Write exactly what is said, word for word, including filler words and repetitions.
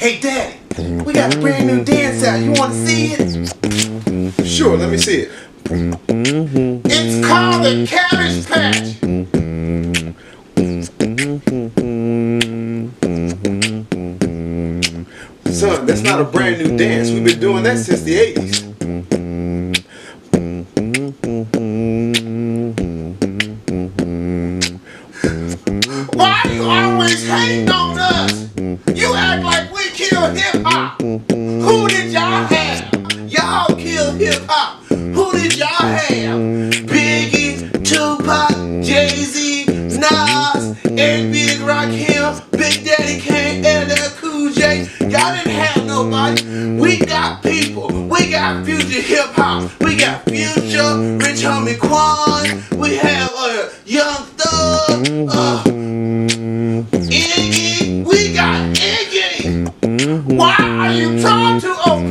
Hey Daddy, we got a brand new dance out. You want to see it? Sure, let me see it. It's called the Cabbage Patch. Son, that's not a brand new dance. We've been doing that since the eighties. Why you always hating on us? You act like we killed hip-hop. Who did y'all have? Y'all killed hip-hop. Who did y'all have? Biggie, Tupac, Jay-Z, Nas, and Big Rakim, Big Daddy Kane, L L Cool J. Y'all didn't have nobody. We got people. We got future hip-hop. We got Future, Rich Homie Quan. We have uh, Young Thug. Uh, Iggy. We got Iggy. Why are you trying to